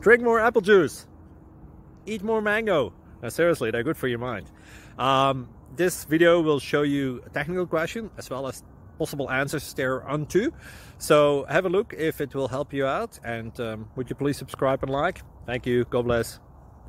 Drink more apple juice. Eat more mango. Now, seriously, they're good for your mind. This video will show you a technical question as well as possible answers thereunto. So have a look if it will help you out, and would you please subscribe and like? Thank you. God bless.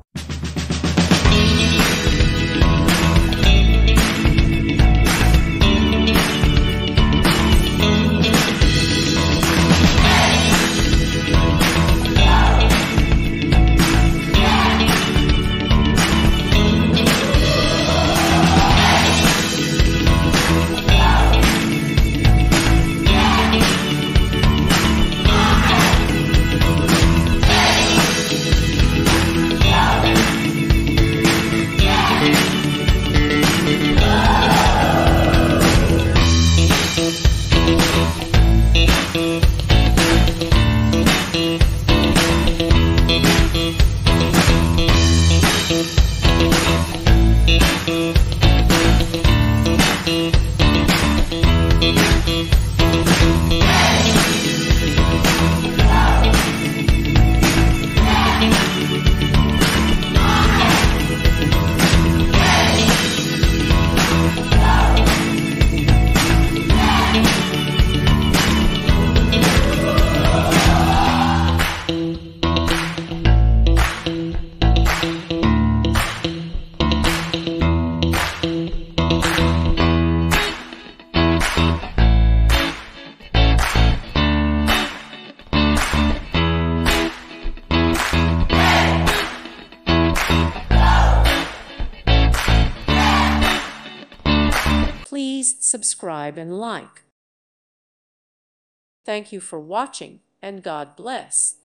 Please subscribe and like. Thank you for watching, and God bless.